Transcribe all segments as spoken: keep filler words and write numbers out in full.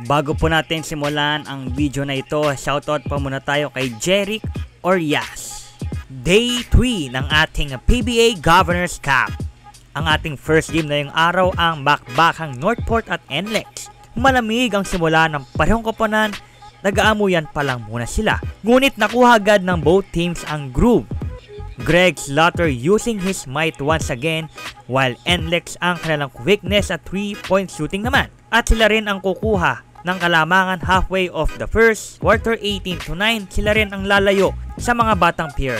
Bago po natin simulan ang video na ito, shoutout pa muna tayo kay Jeric or Yas. Day three ng ating P B A Governors Cup. Ang ating first game na yung araw ang bakbakang Northport at N L E X. Malamig ang simula ng parehong koponan, nag-aamuyan pa lang muna sila. Ngunit nakuha agad ng both teams ang groove. Greg Slaughter using his might once again, while N L E X ang kanilang weakness at three point shooting naman. At sila rin ang kukuha ng kalamangan halfway of the first quarter. Eighteen to nine, sila rin ang lalayo sa mga batang peer.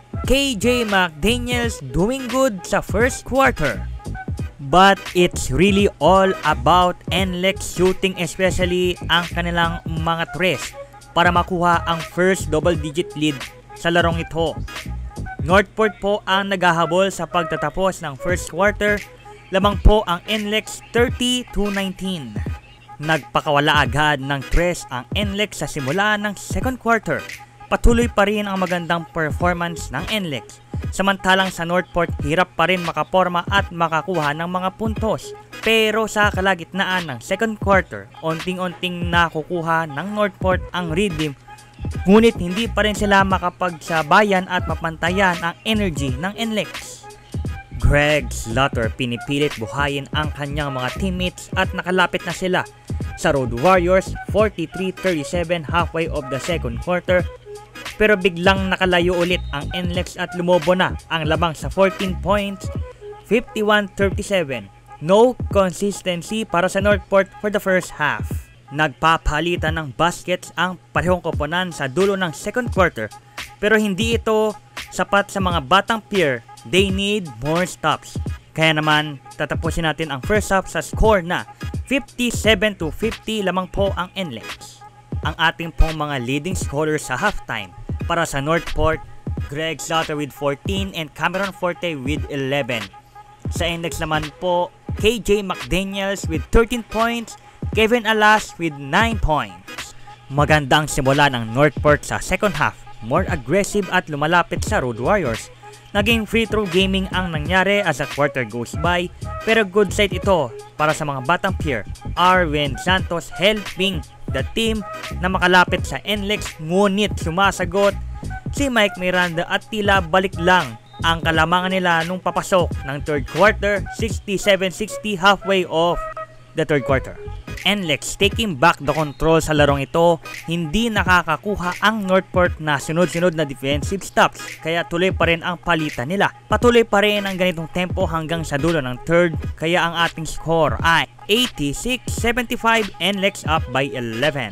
K J Mcdaniels doing good sa first quarter. But it's really all about N L E X shooting, especially ang kanilang mga tres para makuha ang first double digit lead sa larong ito. Northport po ang naghahabol sa pagtatapos ng first quarter. Lamang po ang N L E X thirty to nineteen. Nagpakawala agad ng tres ang N L E X sa simula ng second quarter. Patuloy pa rin ang magandang performance ng N L E X. Samantalang sa Northport, hirap pa rin makaporma at makakuha ng mga puntos. Pero sa kalagitnaan ng second quarter, onting-onting nakukuha ng Northport ang rhythm. Ngunit hindi pa rin sila makapagsabayan at mapantayan ang energy ng N L E X. Greg Slaughter pinipilit buhayin ang kanyang mga teammates at nakalapit na sila sa Road Warriors forty-three thirty-seven halfway of the second quarter. Pero biglang nakalayo ulit ang N L E X at lumobo na ang labang sa fourteen points, fifty-one thirty-seven. No consistency para sa Northport for the first half. Nagpapalitan ng baskets ang parehong koponan sa dulo ng second quarter, pero hindi ito sapat sa mga batang peer. They need more stops. Kaya naman tatapusin natin ang first half sa score na fifty-seven to fifty lamang po ang N L E X. Ang ating pong mga leading scorers sa halftime para sa Northport, Greg Slaughter with fourteen and Cameron Forte with eleven. Sa N L E X naman po, K J Mcdaniels with thirteen points, Kevin Alas with nine points. Magandang simula ng Northport sa second half, more aggressive at lumalapit sa Road Warriors. Naging free throw gaming ang nangyari as a quarter goes by, pero good sight ito para sa mga batang peer. Arwin Santos helping the team na makalapit sa N L E X, ngunit sumasagot si Mike Miranda at tila balik lang ang kalamangan nila nung papasok ng third quarter, sixty-seven sixty halfway of the third quarter. N L E X taking back the control sa larong ito, hindi nakakakuha ang Northport na sunod-sunod na defensive stops, kaya tuloy pa rin ang palitan nila. Patuloy pa rin ang ganitong tempo hanggang sa dulo ng third, kaya ang ating score ay eighty-six seventy-five, N L E X up by eleven.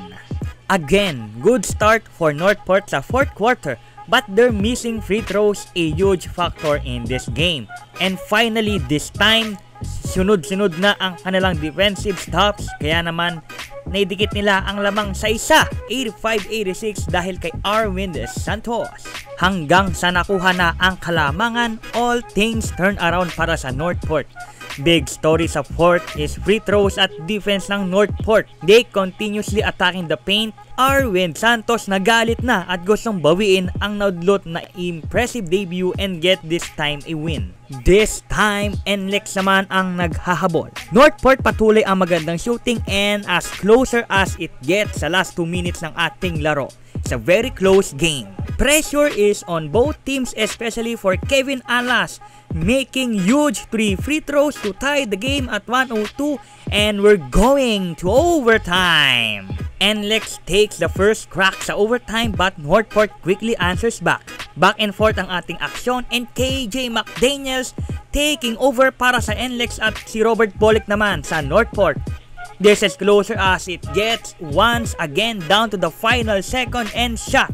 Again, good start for Northport sa fourth quarter, but they're missing free throws, a huge factor in this game. And finally, this time, sunod-sunod na ang kanilang defensive stops, kaya naman naidikit nila ang lamang sa isa, eighty-five eighty-six dahil kay Arwin Santos. Hanggang sa nakuha na ang kalamangan, all things turn around para sa Northport. Big story sa fourth is free throws at defense ng Northport. They continuously attacking the paint. Arwin Santos nagalit na at gustong bawiin ang naudlot na impressive debut and get this time a win. This time, N L E X naman ang naghahabol. Northport patuloy ang magandang shooting and as closer as it gets sa last two minutes ng ating laro. It's a very close game. Pressure is on both teams, especially for Kevin Alas, making huge three free throws to tie the game at one oh two, and we're going to overtime. N L E X takes the first crack sa overtime, but Northport quickly answers back. Back and forth ang ating aksyon and K J Mcdaniels taking over para sa N L E X at si Robert Bolick naman sa Northport. This is closer as it gets once again down to the final second and shot.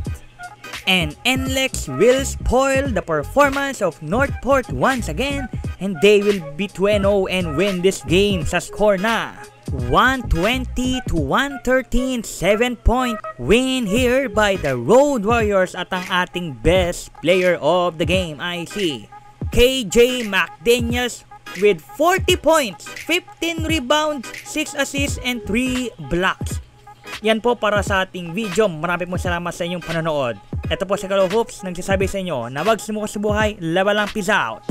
And N L E X will spoil the performance of Northport once again, and they will be two and oh and win this game sa score na one twenty to one thirteen, seven point win here by the Road Warriors at ang ating best player of the game I see K J Mcdaniels with forty points, fifteen rebounds, six assists and three blocks. Yan po para sa ating video. Marami po salamat sa inyong panonood. Ito po si Kalo Hoops, nagsasabi sa inyo na wag sumuko sa buhay, laban lang, peace out.